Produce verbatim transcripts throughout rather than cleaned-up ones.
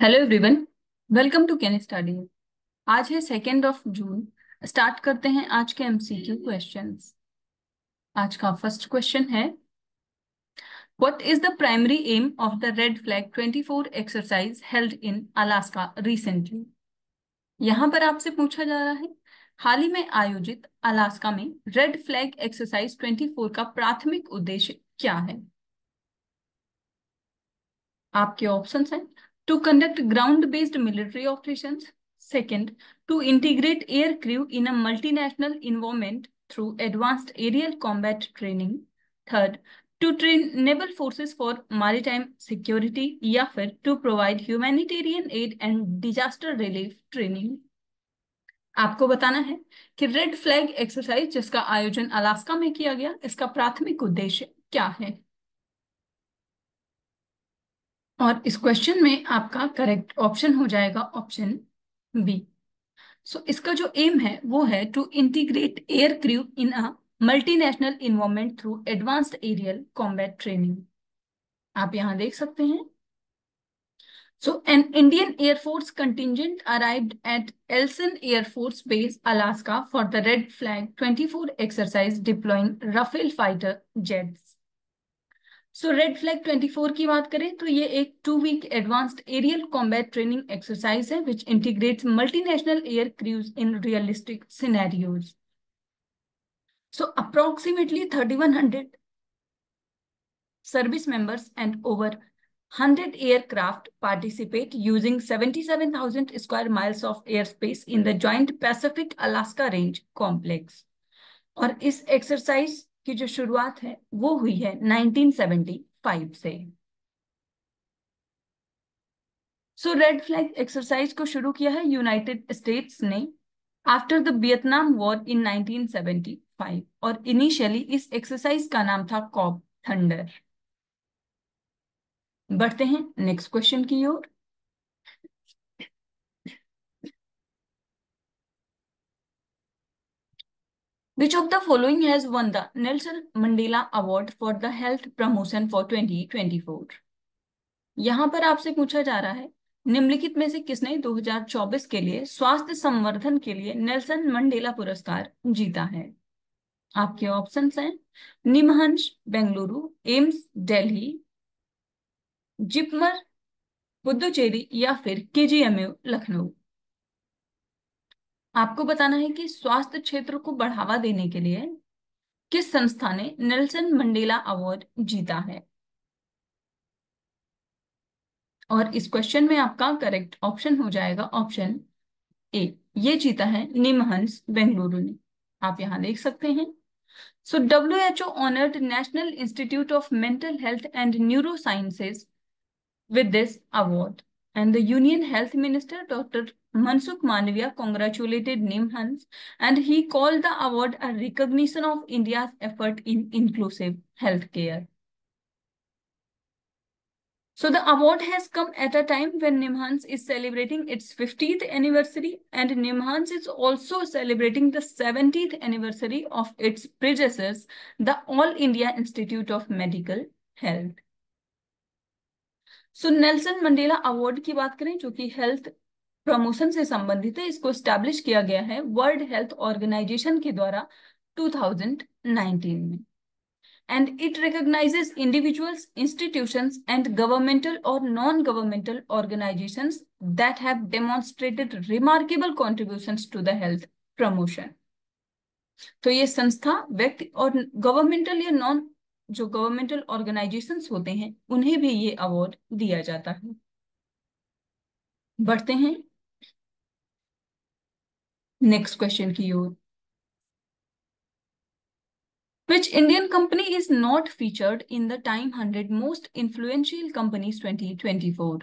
Hello everyone. Welcome to Can Study. आज है second of June. Start करते हैं आज के एमसीक्यू क्वेश्चंस। आज का फर्स्ट क्वेश्चन है, what is the primary aim of the Red Flag twenty four exercise held in Alaska recently. यहां पर आपसे पूछा जा रहा है, हाल ही में आयोजित अलास्का में Red Flag exercise twenty four का प्राथमिक उद्देश्य क्या है। आपके ऑप्शंस हैं, to conduct ground based military operations, second to integrate air crew in a multinational environment through advanced aerial combat training, third to train naval forces for maritime security, या फिर to provide humanitarian aid and disaster relief training. आपको बताना है कि red Flag exercise जिसका आयोजन Alaska में किया गया, इसका प्राथमिक उद्देश्य क्या है। और इस क्वेश्चन में आपका करेक्ट ऑप्शन हो जाएगा ऑप्शन बी। सो इसका जो एम है वो है to integrate air crew in a multinational environment through advanced aerial combat training. आप यहां देख सकते हैं। So an Indian Air Force contingent arrived at Eielson Air Force Base Alaska for the Red Flag twenty four exercise deploying Rafale fighter jets. So Red Flag twenty four की बात करें तो ये एक two week advanced aerial combat training exercise है which integrates multinational air crews in realistic scenarios. So approximately thirty one hundred service members and over one hundred aircraft participate using seventy-seven thousand square miles of airspace in the joint Pacific Alaska Range complex। और इस exercise की जो शुरुआत है वो हुई है nineteen seventy five से। सो रेड फ्लैग एक्सरसाइज को शुरू किया है यूनाइटेड स्टेट्स ने after the Vietnam war in nineteen seventy five, और इनिशियली इस एक्सरसाइज का नाम था कॉब थंडर। बढ़ते हैं नेक्स्ट क्वेश्चन की ओर। Which of the following has won the Nelson Mandela Award for the Health Promotion for twenty twenty-four? यहां पर आपसे पूछा जा रहा है, निम्नलिखित में से किसने दो हज़ार चौबीस के लिए स्वास्थ्य संवर्धन के लिए नेल्सन मंडेला पुरस्कार जीता है। आपके ऑप्शंस हैं, निमहंस बेंगलुरु, एम्स दिल्ली, जिपमर पुदुचेरी, या फिर केजीएमयू लखनऊ। आपको बताना है कि स्वास्थ्य क्षेत्र को बढ़ावा देने के लिए किस संस्था ने नेल्सन मंडेला अवार्ड जीता है। और इस क्वेश्चन में आपका करेक्ट ऑप्शन हो जाएगा ऑप्शन ए, ये जीता है निमहंस बेंगलुरु ने। आप यहां देख सकते हैं। So W H O honoured National Institute of Mental Health and Neuro Sciences with this award, and the Union Health Minister Doctor Mansukh Mandaviya congratulated Nimhans, and he called the award a recognition of India's effort in inclusive healthcare. So the award has come at a time when Nimhans is celebrating its fiftieth anniversary, and Nimhans is also celebrating the seventieth anniversary of its predecessors, the All India Institute of Medical Health. So Nelson Mandela award की बात करें जो कि health promotion से संबंधित है, इसको establish किया गया है वर्ल्ड हेल्थ ऑर्गेनाइजेशन के द्वारा टू थाउजेंड नाइनटीन में, and it recognises individuals, institutions and governmental और non governmental organisations that have demonstrated remarkable contributions to the health promotion. तो ये संस्था, व्यक्ति और गवर्नमेंटल या नॉन जो गवर्नमेंटल ऑर्गेनाइजेशंस होते हैं उन्हें भी ये अवार्ड दिया जाता है। बढ़ते हैं नेक्स्ट क्वेश्चन की ओर। Which Indian company is not featured in the Time one hundred Most Influential Companies twenty twenty-four?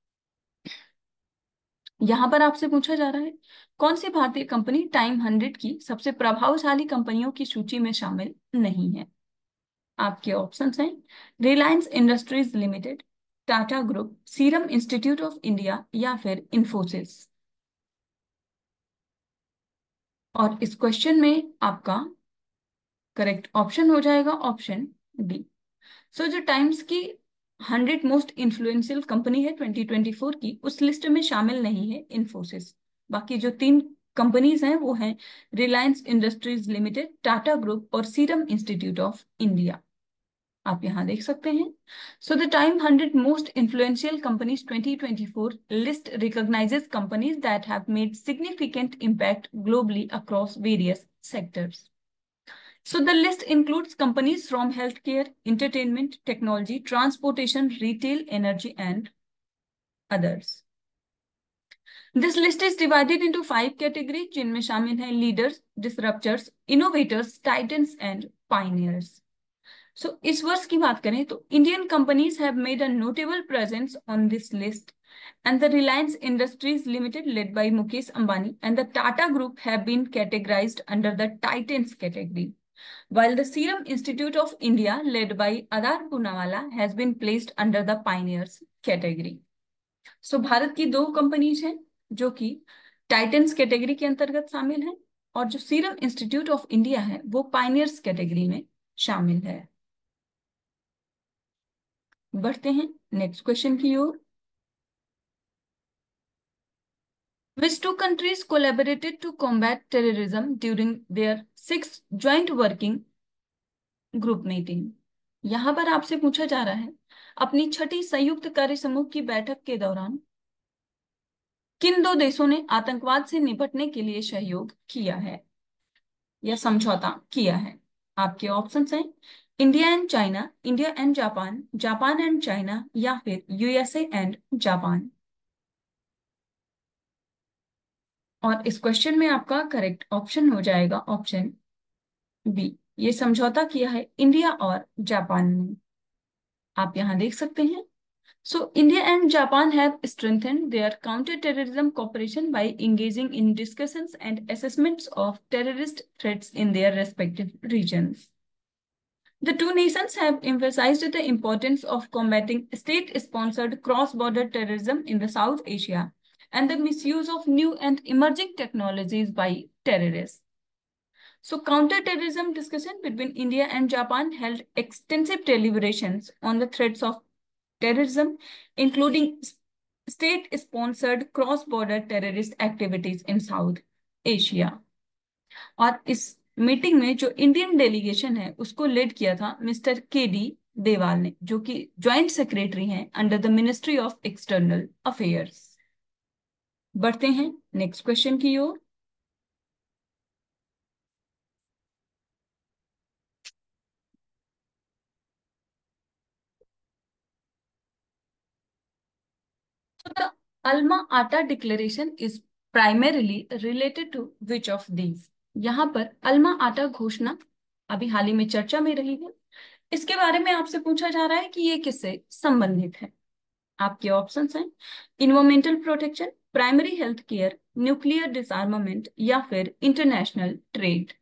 यहां पर आपसे पूछा जा रहा है, कौन सी भारतीय कंपनी टाइम हंड्रेड की सबसे प्रभावशाली कंपनियों की सूची में शामिल नहीं है। आपके ऑप्शंस हैं, Reliance Industries Limited, Tata Group, Serum Institute of India, या फिर इंफोसिस। और इस क्वेश्चन में आपका करेक्ट ऑप्शन हो जाएगा ऑप्शन डी। सो जो टाइम्स की हंड्रेड मोस्ट इन्फ्लुएंशियल कंपनी है ट्वेंटी ट्वेंटी फोर की, उस लिस्ट में शामिल नहीं है इन्फोसिस। बाकी जो तीन कंपनीज हैं वो हैं Reliance Industries Limited, Tata Group और सीरम इंस्टीट्यूट ऑफ इंडिया। आप यहां देख सकते हैं। So the Time hundred most influential companies twenty twenty four list recognises companies that have made significant impact globally across various sectors. So the list includes companies from healthcare, entertainment, technology, transportation, retail, energy, and others. This list is divided into five categories जिनमें शामिल हैं leaders, disruptors, innovators, titans, and pioneers. So इस वर्ष की बात करें तो Indian companies have made a notable presence on this list, and the Reliance Industries Limited, led by Mukesh Ambani, and the Tata Group have been categorized under the Titans category, while the Serum Institute of India, led by Adar Poonawalla, has been placed under the Pioneers category. So Bharat की दो companies हैं जो कि titans category के अंतर्गत शामिल हैं, और जो सीरम इंस्टीट्यूट ऑफ इंडिया है वो पाइनियर्स कैटेगरी में शामिल है. बढ़ते हैं नेक्स्ट क्वेश्चन की ओर. Which two countries collaborated to combat terrorism during their sixth joint working group meeting? यहां पर आपसे पूछा जा रहा है अपनी छठी संयुक्त कार्य समूह की बैठक के दौरान किन दो देशों ने आतंकवाद से निपटने के लिए सहयोग किया है या समझौता किया है. आपके ऑप्शंस हैं India and China, India and Japan, Japan and China, या फिर यूएसए एंड जापान. और इस क्वेश्चन में आपका करेक्ट ऑप्शन हो जाएगा ऑप्शन बी. ये समझौता किया है इंडिया और जापान ने. आप यहां देख सकते हैं. So India and Japan have strengthened their counter-terrorism cooperation by engaging in discussions and assessments of terrorist threats in their respective regions. The two nations have emphasized the importance of combating state-sponsored cross-border terrorism in the South Asia and the misuse of new and emerging technologies by terrorists. So counter-terrorism discussion between India and Japan held extensive deliberations on the threats of terrorism, including state-sponsored cross-border terrorist activities in South Asia. और इस meeting में जो Indian delegation है उसको lead किया था mister के D देवाल ने, जो कि ज्वाइंट सेक्रेटरी हैं under the Ministry of External Affairs. बढ़ते हैं नेक्स्ट क्वेश्चन की ओर. So the Alma Ata Declaration is primarily related to which of these? यहाँ पर अल्मा आटा घोषणा अभी हाल ही में चर्चा में रही है, इसके बारे में आपसे पूछा जा रहा है कि ये किससे संबंधित है. आपके ऑप्शंस हैं environmental protection, primary health care, nuclear disarmament, या फिर इंटरनेशनल ट्रेड.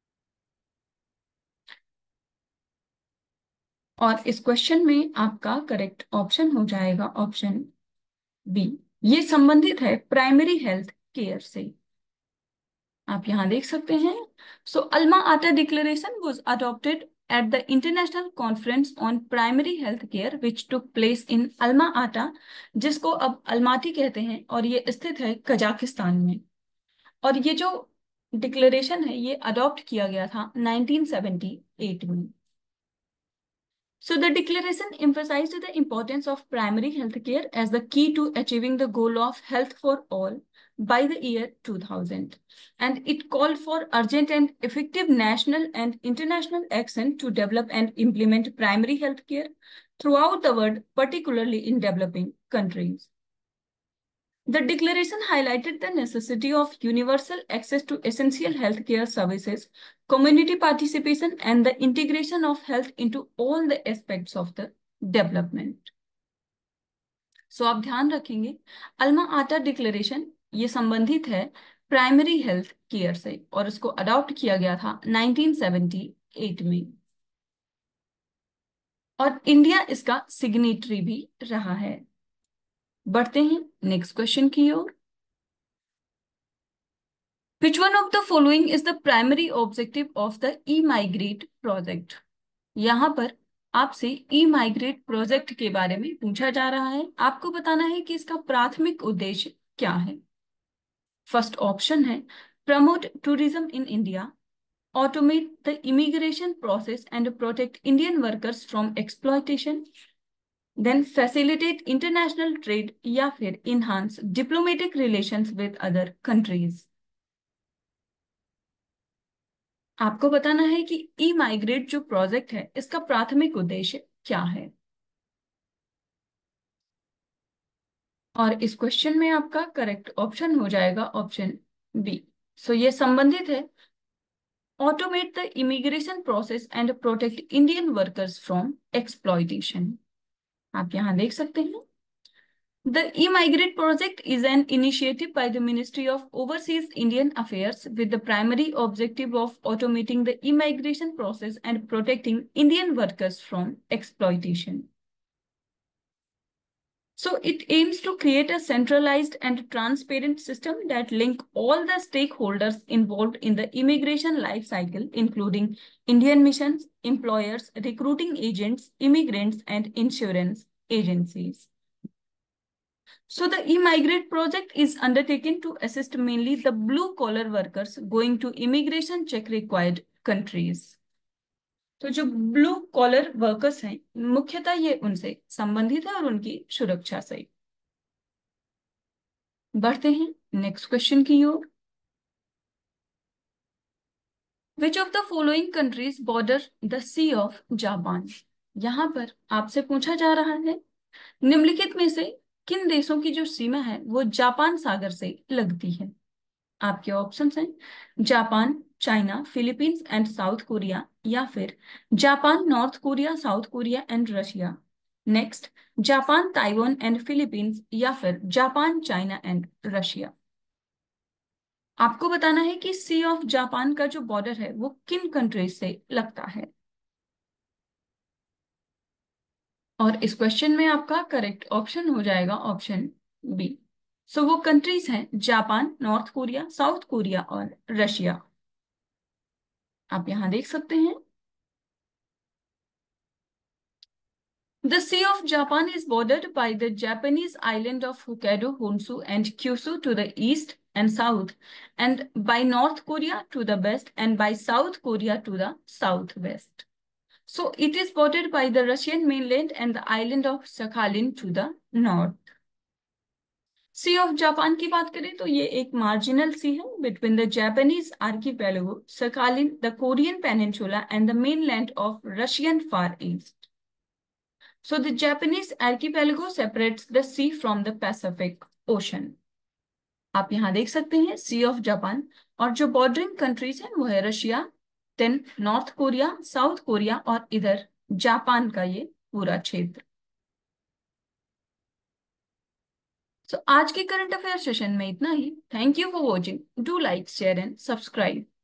और इस क्वेश्चन में आपका करेक्ट ऑप्शन हो जाएगा ऑप्शन बी. ये संबंधित है प्राइमरी हेल्थ केयर से. आप यहां देख सकते हैं. So Alma Ata Declaration was adopted at the International Conference on Primary Health Care which took place in Alma Ata, जिसको अब अलमाटी कहते हैं, और ये स्थित है कजाकिस्तान में. और ये जो डिक्लेरेशन है ये अडॉप्ट किया गया था नाइनटीन सेवेंटी एट में. So the declaration emphasized the importance of primary health care as the key to achieving the goal of health for all by the year two thousand. And it called for urgent and effective national and international action to develop and implement primary health care throughout the world, particularly in developing countries. The declaration highlighted the necessity of universal access to essential healthcare services, community participation, and the integration of health into all the aspects of the development. So आप ध्यान रखेंगे Alma Ata declaration ये संबंधित है primary health care से, और इसको adopt किया गया था नाइनटीन सेवेंटी एट में, और इंडिया इसका सिग्नेटरी भी रहा है. बढ़ते हैं नेक्स्ट क्वेश्चन की ओर. Which one of the following is the primary objective of the e-migrate project? यहाँ पर आपसे ई माइग्रेट प्रोजेक्ट के बारे में पूछा जा रहा है। आपको बताना है कि इसका प्राथमिक उद्देश्य क्या है। फर्स्ट ऑप्शन है promote tourism in India, automate the immigration process and protect Indian workers from exploitation, then facilitate international trade, या फिर enhance diplomatic relations with other countries. आपको बताना है कि ई माइग्रेट जो प्रोजेक्ट है इसका प्राथमिक उद्देश्य क्या है। और इस क्वेश्चन में आपका करेक्ट ऑप्शन हो जाएगा ऑप्शन बी। सो ये संबंधित है automate the immigration process and protect Indian workers from exploitation. आप यहां देख सकते हैं The e-Migrate project is an initiative by the Ministry of Overseas Indian Affairs with the primary objective of automating the immigration process and protecting Indian workers from exploitation. So it aims to create a centralized and transparent system that link all the stakeholders involved in the immigration life cycle, including Indian missions, employers, recruiting agents, immigrants, and insurance agencies. So the e-migrate project is undertaken to assist mainly the blue collar workers going to immigration check required countries. तो जो blue collar workers हैं मुख्यतः ये उनसे संबंधित है और उनकी सुरक्षा से। बढ़ते हैं नेक्स्ट क्वेश्चन की ओर। Which of the following countries border the Sea of Japan. यहां पर आपसे पूछा जा रहा है निम्नलिखित में से किन देशों की जो सीमा है वो जापान सागर से लगती है। आपके ऑप्शंस हैं Japan, China, Philippines and South Korea, या फिर Japan, North Korea, South Korea and Russia. Next Japan, Taiwan and Philippines, या फिर जापान, चाइना एंड रशिया। आपको बताना है कि सी ऑफ जापान का जो बॉर्डर है वो किन कंट्रीज से लगता है। और इस क्वेश्चन में आपका करेक्ट ऑप्शन हो जाएगा ऑप्शन बी। सो वो कंट्रीज हैं Japan, North Korea, South Korea और रशिया। आप यहां देख सकते हैं The Sea of Japan is bordered by the Japanese island of Hokkaido, Honshu, and Kyushu to the east and south, and by North Korea to the west, and by South Korea to the southwest. So it is bordered by the Russian mainland and the island of Sakhalin to the north. Sea of Japan की बात करें तो ये एक marginal sea है between the Japanese archipelago, Sakhalin, the Korean peninsula and the mainland of Russian Far East. So the Japanese archipelago separates the sea from the Pacific Ocean. आप यहां देख सकते हैं सी ऑफ जापान और जो बॉर्डरिंग कंट्रीज हैं वो है Russia, then North Korea, South Korea और इधर जापान का ये पूरा क्षेत्र। सो so, आज के करंट अफेयर सेशन में इतना ही। Thank you for watching. Do like, share and subscribe.